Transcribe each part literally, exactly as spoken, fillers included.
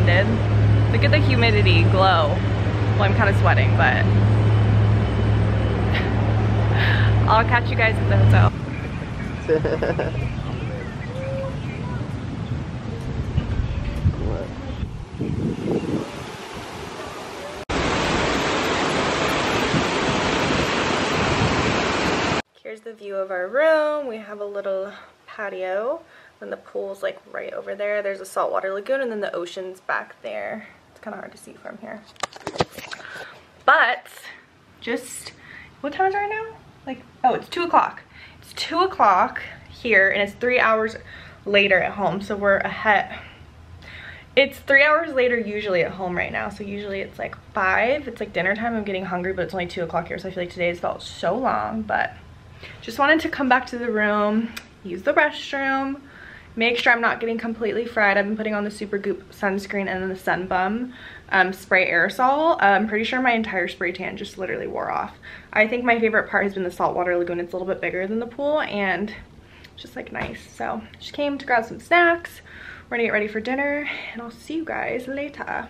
ended. Look at the humidity glow. Well, I'm kind of sweating, but I'll catch you guys at the hotel. Here's the view of our room. We have a little patio, and the pool's like right over there. There's a saltwater lagoon, and then the ocean's back there. It's kind of hard to see from here. But just, what time is it right now? Like, oh, it's two o'clock. It's two o'clock here, and it's three hours later at home, so we're ahead. It's three hours later usually at home right now, so usually it's like five. It's like dinner time. I'm getting hungry, but it's only two o'clock here, so I feel like today's felt so long. But just wanted to come back to the room, use the restroom, make sure I'm not getting completely fried. I've been putting on the Super Goop sunscreen and then the Sun Bum um, spray aerosol. Uh, I'm pretty sure my entire spray tan just literally wore off. I think my favorite part has been the saltwater lagoon. It's a little bit bigger than the pool, and it's just like nice. So just came to grab some snacks. We're gonna get ready for dinner, and I'll see you guys later.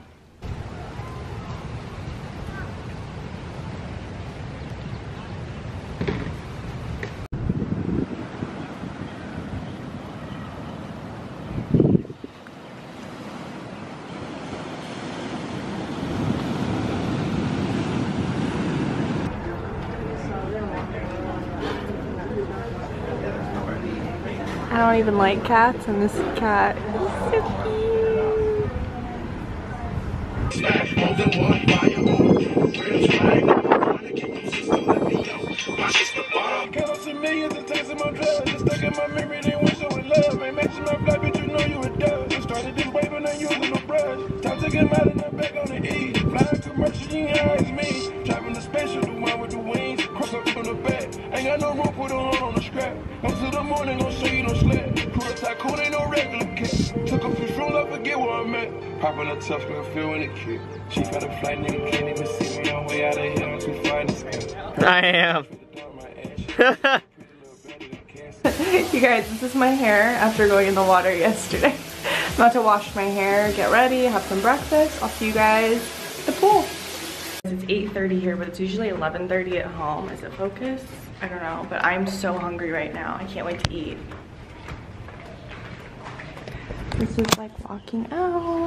I don't even like cats, and this cat is so Ain't got no rope, put on on the scrap. Until the morning, don't show you no slack. Cool tycoon ain't no regular cat. Took a few shrooms, I forget where I'm at. Popping a tough girl, feel when it kick. She got a flight, nigga can't even see me on way out of here. I'm too fly in this cat. I am. You guys, this is my hair after going in the water yesterday. I'm about to wash my hair, get ready, have some breakfast. I'll see you guys at the pool. It's eight thirty here, but it's usually eleven thirty at home. Is it focused? I don't know, but I'm so hungry right now. I can't wait to eat. This is like walking out.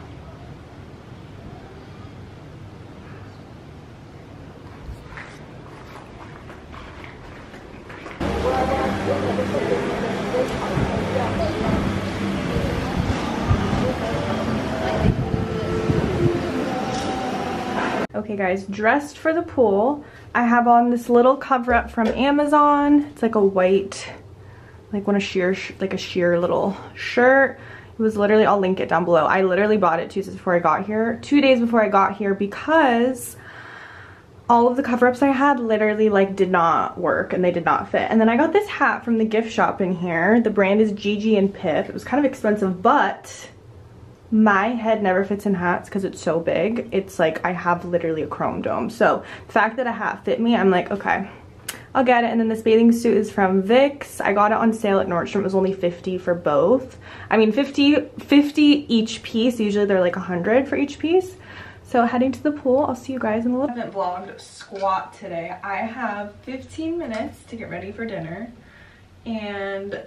Okay guys, dressed for the pool. I have on this little cover up from Amazon. It's like a white, like one of sheer, like a sheer little shirt. It was literally, I'll link it down below. I literally bought it two days before I got here, two days before I got here because all of the cover-ups I had literally like did not work and they did not fit. And then I got this hat from the gift shop in here. The brand is Gigi and Piff. It was kind of expensive, but my head never fits in hats because it's so big. It's like I have literally a chrome dome. So the fact that a hat fit me, I'm like, okay, I'll get it. And then this bathing suit is from Vicks. I got it on sale at Nordstrom. It was only fifty for both. I mean fifty, fifty each piece. Usually they're like a hundred for each piece. So heading to the pool. I'll see you guys in a little bit. I haven't vlogged squat today. I have fifteen minutes to get ready for dinner, and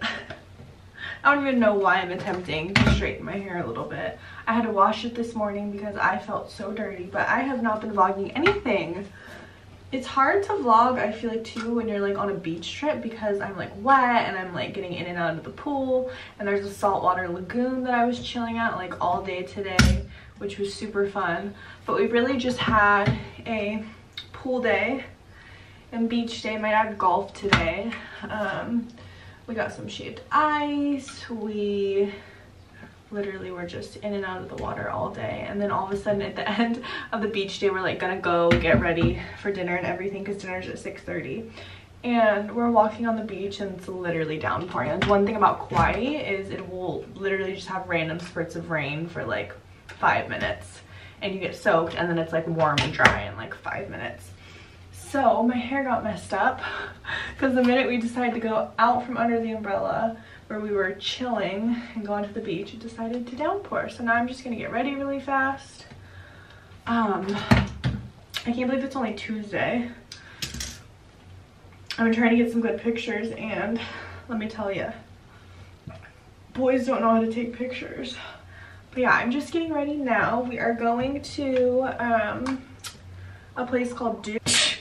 I don't even know why I'm attempting to straighten my hair a little bit. I had to wash it this morning because I felt so dirty, but I have not been vlogging anything. It's hard to vlog, I feel like, too, when you're like on a beach trip because I'm like wet and I'm like getting in and out of the pool, and there's a saltwater lagoon that I was chilling at like all day today, which was super fun. But we really just had a pool day and beach day. My dad golfed today. Um, we got some shaved ice. We literally were just in and out of the water all day, and then all of a sudden at the end of the beach day we're like gonna go get ready for dinner and everything because dinner's at six thirty, and we're walking on the beach and it's literally downpouring. And one thing about Kauai is it will literally just have random spurts of rain for like five minutes and you get soaked, and then it's like warm and dry in like five minutes. So my hair got messed up because the minute we decided to go out from under the umbrella where we were chilling and going to the beach, it decided to downpour. So now I'm just gonna get ready really fast. Um, I can't believe it's only Tuesday. I've been trying to get some good pictures, and let me tell you, boys don't know how to take pictures. But yeah, I'm just getting ready now. We are going to um, a place called Duke's.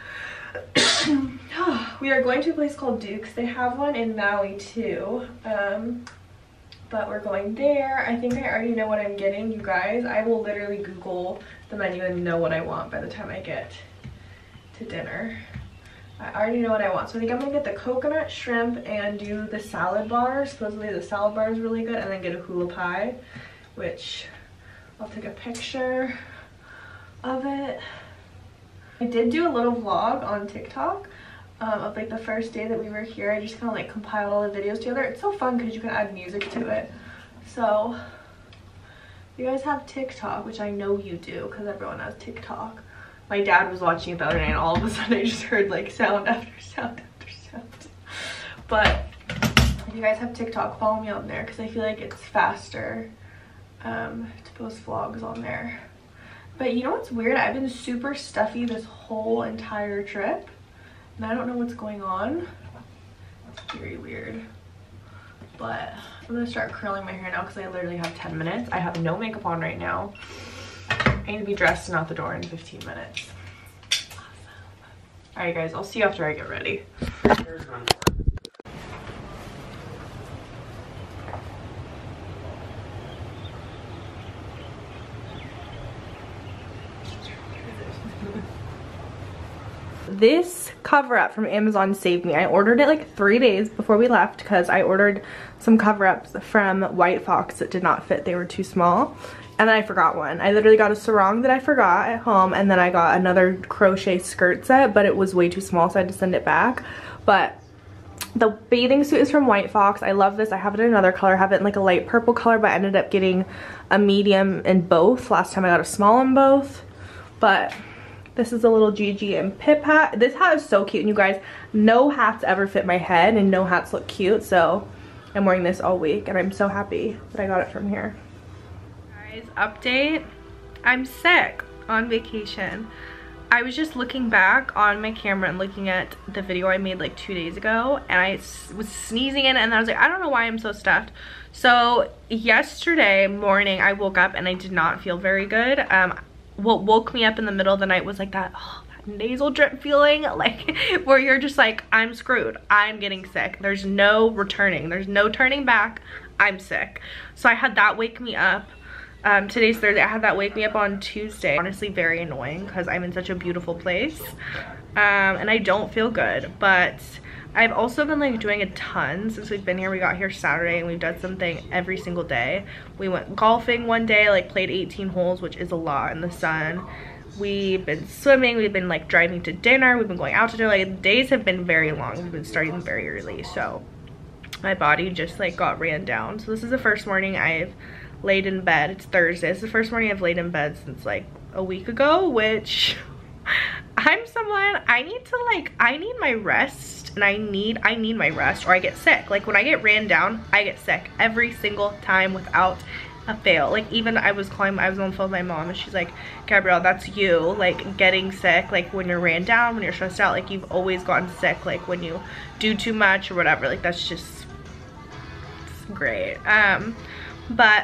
We are going to a place called Duke's. They have one in Maui too. Um, but we're going there. I think I already know what I'm getting, you guys. I will literally Google the menu and know what I want by the time I get to dinner. I already know what I want. So I think I'm gonna get the coconut shrimp and do the salad bar. Supposedly the salad bar is really good, and then get a hula pie, which I'll take a picture of it. I did do a little vlog on TikTok um, of like the first day that we were here. I just kind of like compiled all the videos together. It's so fun because you can add music to it. So if you guys have TikTok, which I know you do because everyone has TikTok. My dad was watching it the other day and all of a sudden I just heard like sound after sound after sound. But if you guys have TikTok, follow me on there because I feel like it's faster um, to post vlogs on there. But you know what's weird? I've been super stuffy this whole entire trip and I don't know what's going on. It's very weird. But I'm gonna start curling my hair now because I literally have ten minutes. I have no makeup on right now. I need to be dressed and out the door in fifteen minutes. Awesome. All right, guys, I'll see you after I get ready. This cover up from Amazon saved me. I ordered it like three days before we left because I ordered some cover ups from White Fox that did not fit. They were too small. And then I forgot one. I literally got a sarong that I forgot at home, and then I got another crochet skirt set, but it was way too small, so I had to send it back. But the bathing suit is from White Fox. I love this. I have it in another color. I have it in like a light purple color, but I ended up getting a medium in both. Last time I got a small in both. But this is a little Gigi and Pip hat. This hat is so cute, and you guys, no hats ever fit my head, and no hats look cute, so I'm wearing this all week, and I'm so happy that I got it from here. Update, I'm sick on vacation. I was just looking back on my camera and looking at the video I made like two days ago, and I was sneezing in it, and I was like, I don't know why I'm so stuffed. So yesterday morning I woke up and I did not feel very good. Um what woke me up in the middle of the night was like that, oh, that nasal drip feeling, like where you're just like, I'm screwed, I'm getting sick, there's no returning, there's no turning back, I'm sick. So I had that wake me up. Um, today's Thursday. I had that wake me up on Tuesday. Honestly, very annoying because I'm in such a beautiful place. Um, and I don't feel good. But I've also been like doing a ton since we've been here. We got here Saturday and we've done something every single day. We went golfing one day, like played eighteen holes, which is a lot in the sun. We've been swimming. We've been like driving to dinner. We've been going out to dinner. Like the days have been very long. We've been starting very early. So my body just like got ran down. So this is the first morning I've laid in bed. It's Thursday. It's the first morning I've laid in bed since like a week ago, which I'm someone, I need to like, I need my rest, and I need, I need my rest or I get sick. Like when I get ran down, I get sick every single time without a fail. Like even I was calling, I was on the phone with my mom and she's like, Gabrielle, that's you, like getting sick, like when you're ran down, when you're stressed out, like you've always gotten sick, like when you do too much or whatever. Like that's just great. Um, but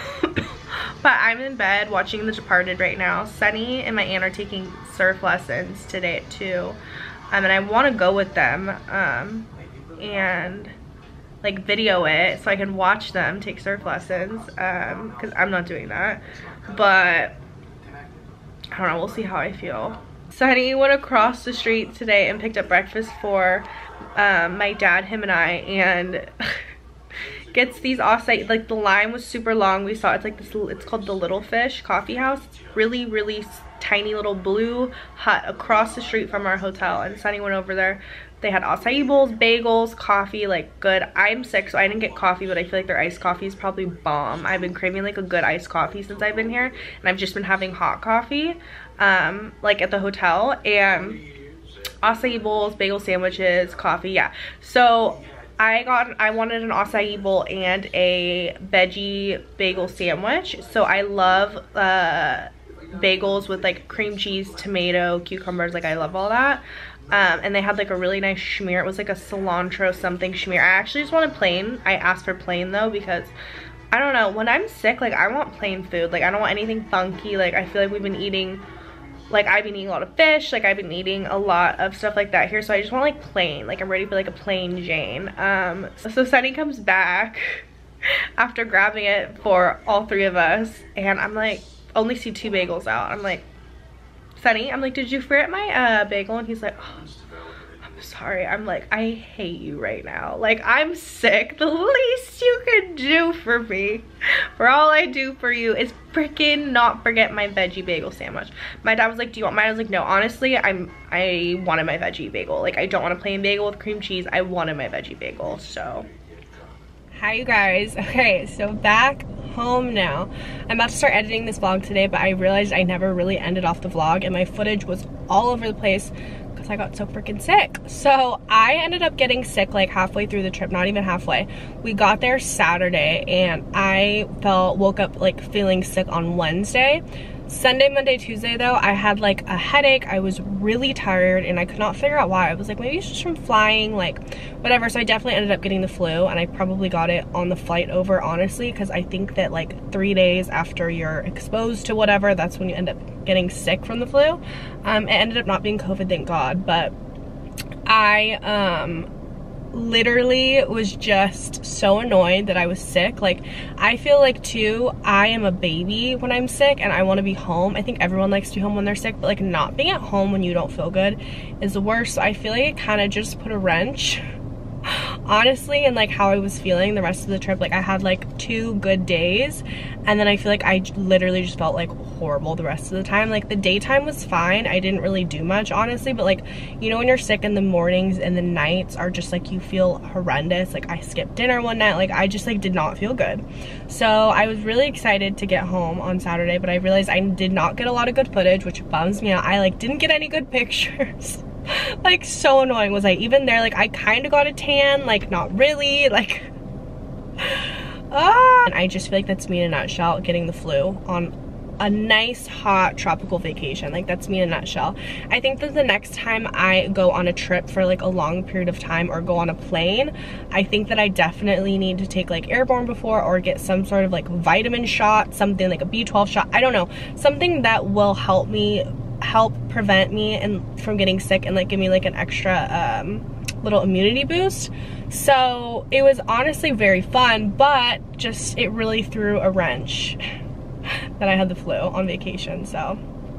But I'm in bed watching The Departed right now. Sunny and my aunt are taking surf lessons today at two. Um, and I want to go with them um, and like video it so I can watch them take surf lessons um, because I'm not doing that. But I don't know, we'll see how I feel. Sunny went across the street today and picked up breakfast for um, my dad, him and I, and gets these açaí. Like the line was super long. We saw it's like this, it's called the Little Fish Coffee House. It's really really tiny little blue hut across the street from our hotel, and Sunny went over there. They had açaí bowls, bagels, coffee, like good. I'm sick, so I didn't get coffee, but I feel like their iced coffee is probably bomb. I've been craving like a good iced coffee since I've been here, and I've just been having hot coffee um like at the hotel. And acai bowls, bagel sandwiches, coffee, yeah. So I got, I wanted an acai bowl and a veggie bagel sandwich. So I love uh, bagels with like cream cheese, tomato, cucumbers, like I love all that. Um, and they had like a really nice schmear. It was like a cilantro something schmear. I actually just wanted plain. I asked for plain though because I don't know, when I'm sick, like I want plain food. Like I don't want anything funky. Like I feel like we've been eating, like I've been eating a lot of fish. Like I've been eating a lot of stuff like that here. So I just want like plain. Like I'm ready for like a plain Jane. Um, so Sunny comes back after grabbing it for all three of us. And I'm like, only see two bagels out. I'm like, Sunny, I'm like, did you forget my uh, bagel? And he's like, oh, I'm sorry. I'm like, I hate you right now. Like, I'm sick. The least you can do for me, for all I do for you, is freaking not forget my veggie bagel sandwich. My dad was like, do you want mine? I was like, no, honestly, I'm, I wanted my veggie bagel. Like, I don't want a plain bagel with cream cheese. I wanted my veggie bagel, so. Hi, you guys. Okay, so back home now. I'm about to start editing this vlog today, but I realized I never really ended off the vlog and my footage was all over the place because I got so freaking sick. So I ended up getting sick like halfway through the trip, not even halfway. We got there Saturday and I felt, woke up like feeling sick on Wednesday. Sunday, Monday, Tuesday though, I had like a headache. I was really tired and I could not figure out why. I was like, maybe it's just from flying, like whatever. So I definitely ended up getting the flu and I probably got it on the flight over, honestly, because I think that like three days after you're exposed to whatever, that's when you end up getting sick from the flu. Um, it ended up not being COVID, thank God, but I, um, literally was just so annoyed that I was sick. Like, I feel like too, I am a baby when I'm sick and I want to be home. I think everyone likes to be home when they're sick, but like not being at home when you don't feel good is the worst. So I feel like it kind of just put a wrench, honestly, and like how I was feeling the rest of the trip. Like I had like two good days and then I feel like I literally just felt like horrible the rest of the time. Like the daytime was fine, I didn't really do much, honestly, but like, you know, when you're sick in the mornings and the nights are just like, you feel horrendous. Like I skipped dinner one night, like I just like did not feel good. So I was really excited to get home on Saturday, but I realized I did not get a lot of good footage, which bums me out. I like didn't get any good pictures. Like so annoying. Was I even there? Like I kind of got a tan, like not really, like ah. And I just feel like that's me in a nutshell, getting the flu on a nice hot tropical vacation. Like that's me in a nutshell. I think that the next time I go on a trip for like a long period of time or go on a plane, I think that I definitely need to take like airborne before or get some sort of like vitamin shot, something like a B twelve shot, I don't know, something that will help me help prevent me and from getting sick and like give me like an extra um little immunity boost. So it was honestly very fun, but just it really threw a wrench that I had the flu on vacation. So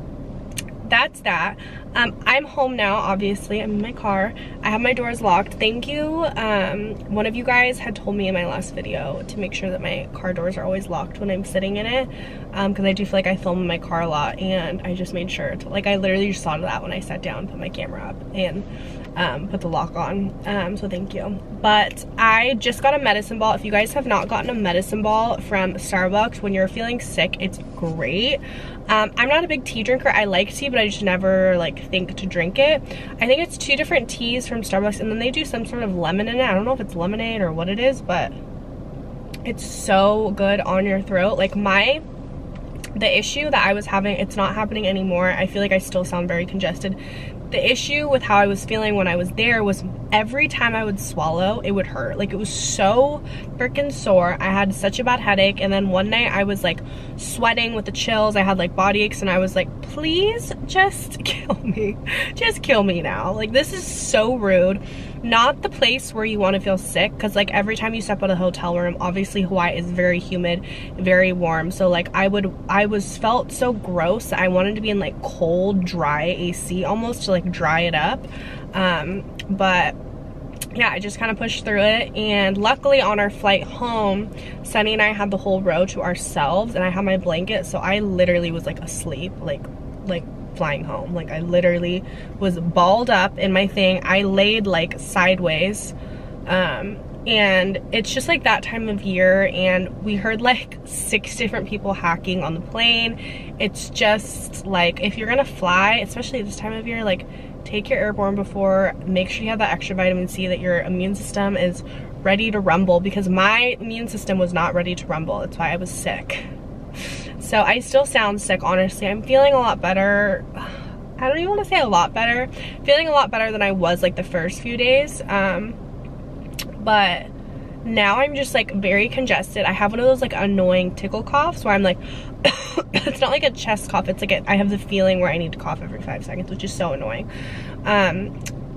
that's that. um I'm home now, obviously. I'm in my car. I have my doors locked. Thank you. Um one of you guys had told me in my last video to make sure that my car doors are always locked when I'm sitting in it, um because I do feel like I film in my car a lot, and I just made sure to, like, I literally just thought of that when I sat down, put my camera up, and um put the lock on. Um so thank you. But I just got a medicine ball. If you guys have not gotten a medicine ball from Starbucks when you're feeling sick, it's great. um I'm not a big tea drinker. I like tea, but I just never like think to drink it. I think it's two different teas from Starbucks, and then they do some sort of lemon in it. I don't know if it's lemonade or what it is, but it's so good on your throat. Like my the issue that I was having, it's not happening anymore. I feel like I still sound very congested. The issue with how I was feeling when I was there was every time I would swallow, it would hurt. Like it was so freaking sore. I had such a bad headache, and then one night I was like sweating with the chills. I had like body aches, and I was like, please just kill me. Just kill me now. Like this is so rude. Not the place where you want to feel sick, because like every time you step out of the hotel room, obviously Hawaii is very humid, very warm. So like I would, I was felt so gross. I wanted to be in like cold, dry A C almost to like dry it up. Um, but yeah, I just kind of pushed through it, and luckily on our flight home, Sunny and I had the whole row to ourselves, and I had my blanket, so I literally was like asleep, like, like flying home. Like I literally was balled up in my thing. I laid like sideways, um, and it's just like that time of year, and we heard like six different people hacking on the plane. It's just like, if you're gonna fly, especially this time of year, like take your airborne before. Make sure you have that extra vitamin C, that your immune system is ready to rumble, because my immune system was not ready to rumble. That's why I was sick. So I still sound sick, honestly. I'm feeling a lot better. I don't even want to say a lot better. Feeling a lot better than I was like the first few days. Um, but now I'm just like very congested. I have one of those like annoying tickle coughs where I'm like, it's not like a chest cough. It's like a, I have the feeling where I need to cough every five seconds, which is so annoying. Um,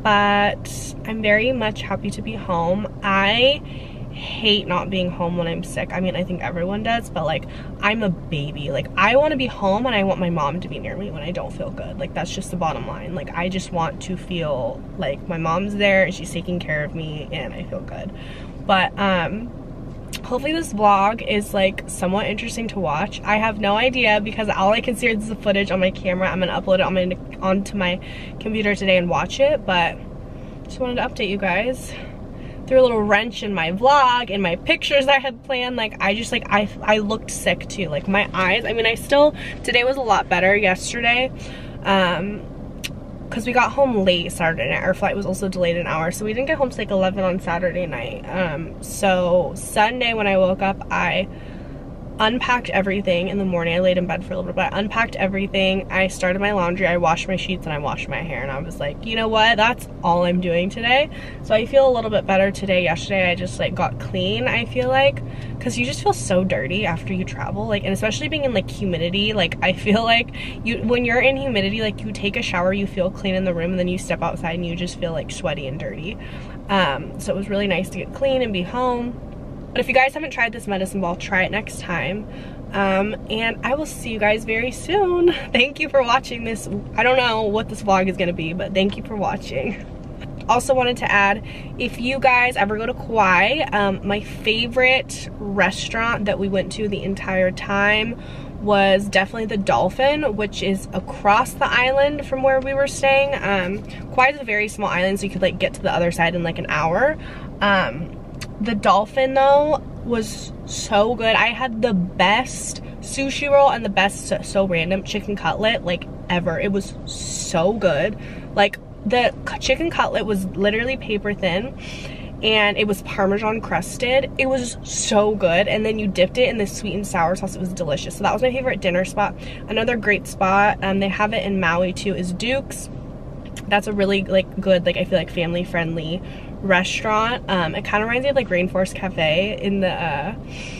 but I'm very much happy to be home. I hate not being home when I'm sick. I mean, I think everyone does, but like, I'm a baby. Like, I want to be home and I want my mom to be near me when I don't feel good. Like, that's just the bottom line. Like, I just want to feel like my mom's there and she's taking care of me and I feel good. But um hopefully this vlog is like somewhat interesting to watch. I have no idea, because all I can see is the footage on my camera. I'm gonna upload it on my onto my computer today and watch it, but just wanted to update you guys. Threw a little wrench in my vlog, in my pictures I had planned. Like, I just like I I looked sick too. Like, my eyes, I mean, I still, today was a lot better. Yesterday, um because we got home late Saturday night. Our flight was also delayed an hour, so we didn't get home till like eleven on Saturday night. Um, so Sunday when I woke up, I unpacked everything in the morning. I laid in bed for a little bit, but I unpacked everything. I started my laundry, I washed my sheets, and I washed my hair, and I was like, you know what, that's all I'm doing today. So I feel a little bit better today. Yesterday I just like got clean, I feel like, because you just feel so dirty after you travel, like, and especially being in like humidity. Like, I feel like you, when you're in humidity, like, you take a shower, you feel clean in the room, and then you step outside and you just feel like sweaty and dirty. Um, so it was really nice to get clean and be home. But if you guys haven't tried this medicine ball, try it next time. Um, and I will see you guys very soon. Thank you for watching this. I don't know what this vlog is gonna be, but thank you for watching. Also wanted to add, if you guys ever go to Kauai, um, my favorite restaurant that we went to the entire time was definitely the Dolphin, which is across the island from where we were staying. Um, Kauai is a very small island, so you could like get to the other side in like an hour. Um, The Dolphin though was so good. I had the best sushi roll and the best, so, so random, chicken cutlet like ever. It was so good. Like, the chicken cutlet was literally paper thin and it was Parmesan crusted. It was so good. And then you dipped it in this sweet and sour sauce. It was delicious. So that was my favorite dinner spot. Another great spot, um, they have it in Maui too, is Duke's. That's a really like good, like, I feel like family friendly restaurant. Um, it kind of reminds me of like Rainforest Cafe in the uh,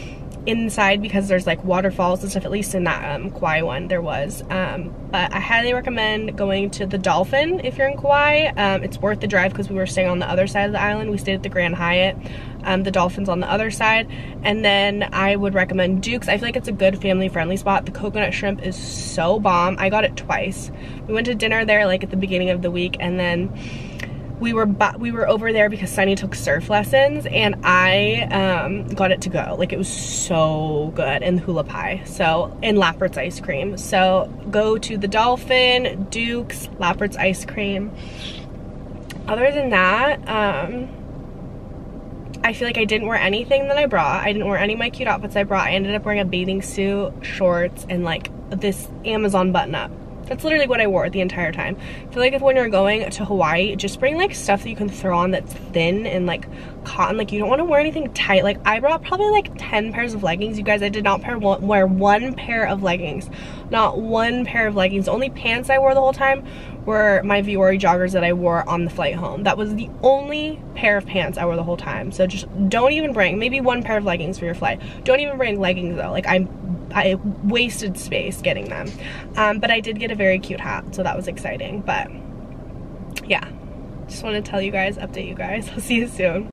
inside, because there's like waterfalls and stuff. At least in that um, Kauai one there was. Um, but I highly recommend going to the Dolphin if you're in Kauai. Um, it's worth the drive, because we were staying on the other side of the island. We stayed at the Grand Hyatt. Um, the Dolphin's on the other side. And then I would recommend Duke's. I feel like it's a good family friendly spot. The coconut shrimp is so bomb. I got it twice. We went to dinner there like at the beginning of the week, and then we were we were over there because Sunny took surf lessons, and I um, got it to go. Like, it was so good. And the hula pie, so, and Lappert's ice cream. So go to the Dolphin, Duke's, Lappert's ice cream. Other than that, um, I feel like I didn't wear anything that I brought. I didn't wear any of my cute outfits I brought. I ended up wearing a bathing suit, shorts, and like this Amazon button up. That's literally what I wore the entire time. I feel like if when you're going to Hawaii, just bring like stuff that you can throw on that's thin and like cotton. Like, you don't want to wear anything tight. Like, I brought probably like ten pairs of leggings. You guys, I did not pair one, wear one pair of leggings. Not one pair of leggings. The only pants I wore the whole time were my Viore joggers that I wore on the flight home. That was the only pair of pants I wore the whole time. So just don't even bring, maybe one pair of leggings for your flight. Don't even bring leggings though. Like, I'm I wasted space getting them. Um, but I did get a very cute hat, so that was exciting. But yeah, just want to tell you guys, update you guys. I'll see you soon.